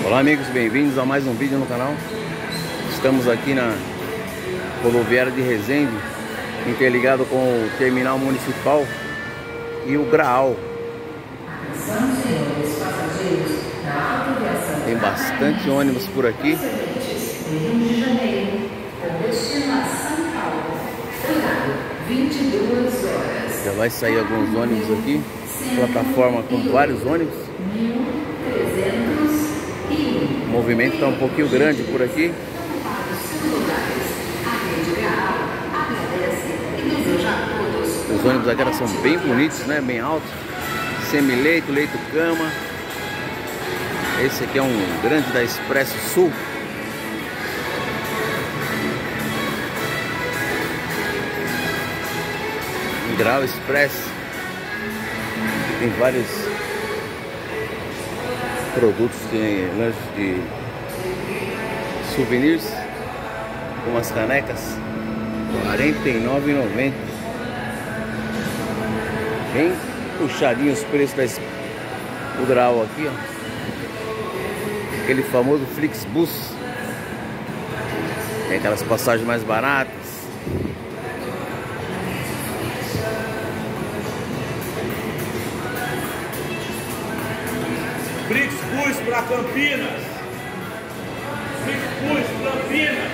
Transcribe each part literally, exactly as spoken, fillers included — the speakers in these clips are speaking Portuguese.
Olá amigos, bem-vindos a mais um vídeo no canal. Estamos aqui na rodoviária de Resende, interligado com o terminal municipal e o Graal. Tem bastante ônibus por aqui. Já vai sair alguns ônibus aqui. Plataforma com vários ônibus. O movimento está um pouquinho grande por aqui. Os ônibus agora são bem bonitos, né? Bem altos. Semileito, leito cama. Esse aqui é um grande da Expresso Sul. Graal Express. Tem vários produtos, tem lanches de souvenirs, umas canecas, quarenta e nove reais e noventa centavos. Bem puxadinho os preços do Graal aqui, ó. Aquele famoso Flixbus. Tem aquelas passagens mais baratas. Flixbus para Campinas. Flixbus Campinas.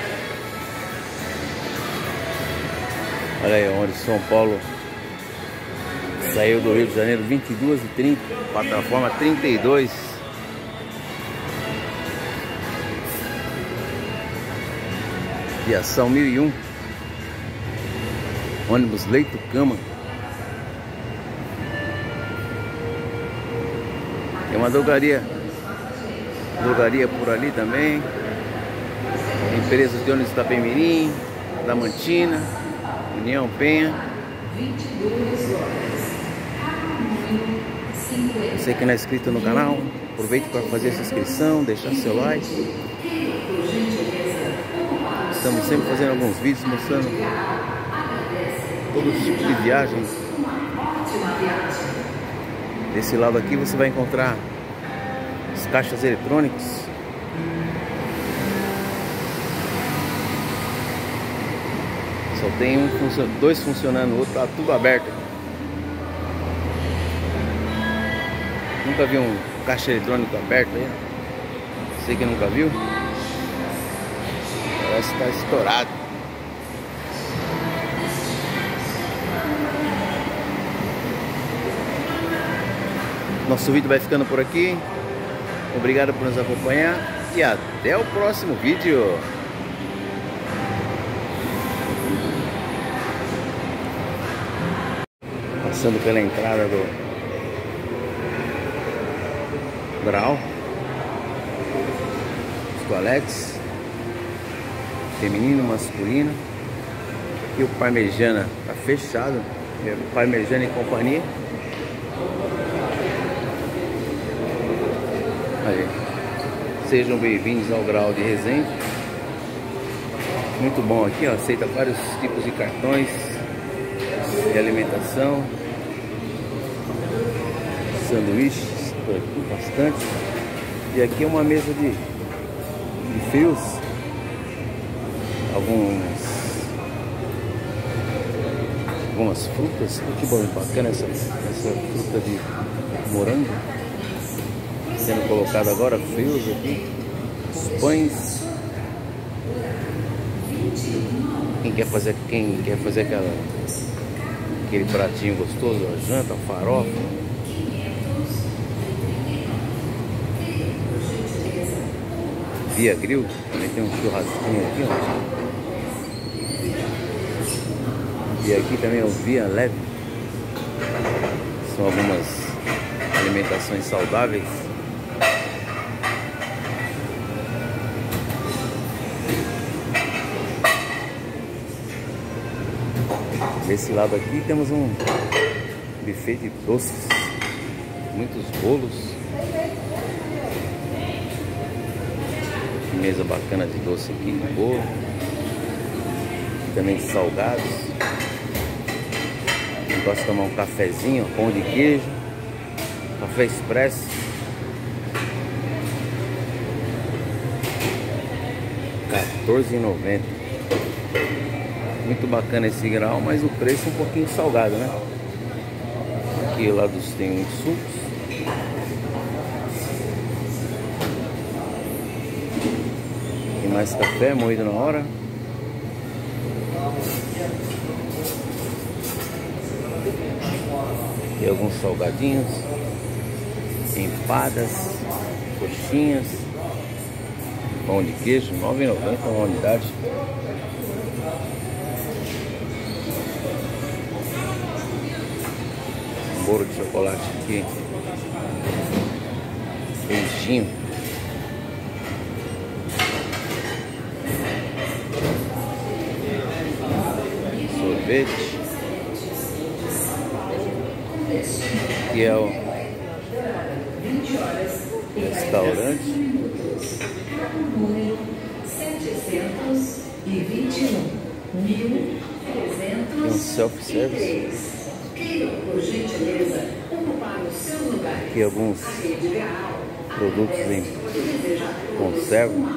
Olha aí onde São Paulo saiu do Rio de Janeiro, vinte e duas e trinta, plataforma trinta e dois. Viação mil e um. Ônibus leito cama. Tem uma drogaria, drogaria por ali também. Empresas de ônibus Itapemirim, Damantina, União Penha. Você que não é inscrito no canal, aproveite para fazer sua inscrição, deixar seu like. Estamos sempre fazendo alguns vídeos mostrando todo tipo de viagem. Desse lado aqui você vai encontrar os caixas eletrônicos. Só tem um, dois funcionando, o outro tá tudo aberto. Nunca vi um caixa eletrônico aberto aí? Você que nunca viu? Parece que tá estourado. Nosso vídeo vai ficando por aqui. Obrigado por nos acompanhar e até o próximo vídeo. Passando pela entrada do Graal. Os toaletes feminino, masculino. Aqui o Parmegiana tá fechado. É Parmegiana e companhia. Aí. Sejam bem-vindos ao Graal de Resende. Muito bom aqui, ó. Aceita vários tipos de cartões de alimentação, sanduíches, por aqui, bastante. E aqui é uma mesa de, de frios. Alguns, algumas frutas. Que bom, bacana essa, essa fruta de morango sendo colocado agora, frios aqui, os pães. Quem quer fazer, quem quer fazer aquela, aquele pratinho gostoso, a janta, a farofa. Via Grill, também tem um churrasquinho aqui, ó. E aqui também é o Via Leve. São algumas alimentações saudáveis. Desse lado aqui temos um buffet de doces, muitos bolos, mesa bacana de doce aqui, de bolo, também salgados. Quem gosta de tomar um cafezinho, pão de queijo, café expresso. quatorze reais e noventa centavos. Muito bacana esse grau, mas o preço um pouquinho salgado, né? Aqui lá dos tem uns sucos. Tem mais café moído na hora. Tem alguns salgadinhos, empadas, coxinhas, pão de queijo, nove reais e noventa centavos uma unidade. Um bolo de chocolate aqui, quentinho. Sorvete. Aqui é o restaurante. Tem um self-service. Aqui alguns produtos em conserva.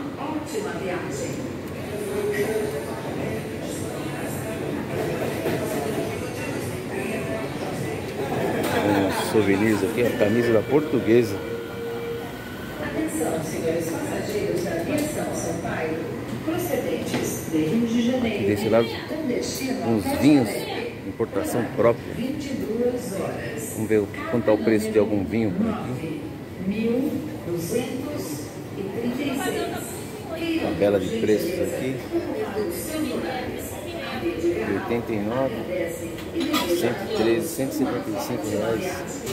Uns souvenirs aqui, a camisa da Portuguesa. Atenção, senhores passageiros da aviação São Paulo, procedentes de Rio de Janeiro. Aqui desse lado, uns vinhos, importação própria. vinte e duas horas. Vamos ver quanto está o preço de algum vinho por aqui. mil duzentos e trinta e seis. Tabela de preços aqui. oitenta e nove, cento e treze, cento e cinquenta e cinco reais.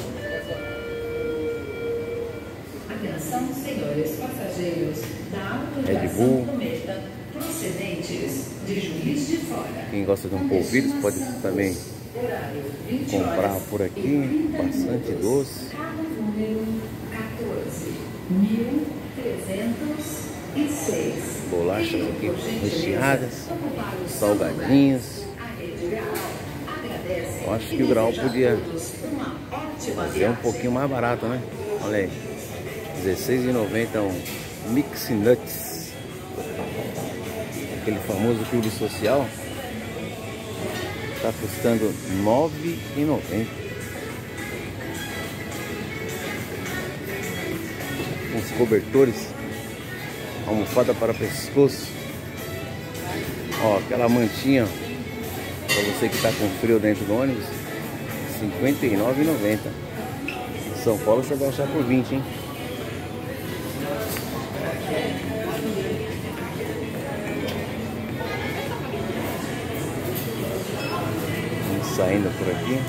Atenção, senhores passageiros da Red Bull. Cometa, procedentes de Juiz de Fora. Quem gosta de um polvilho pode também comprar por aqui. Bastante doce. quatorze mil trezentos e seis. Bolachas aqui recheadas, salgadinhos. Eu acho que o grau podia fazer um pouquinho mais barato, né? Olha aí, dezesseis reais e noventa centavos um Mix Nuts. Aquele famoso clube social está custando nove reais e noventa centavos. Uns cobertores, almofada para pescoço. Ó, aquela mantinha para você que está com frio dentro do ônibus, cinquenta e nove reais e noventa centavos. Em São Paulo você vai achar por vinte, hein? Vamos saindo por aqui.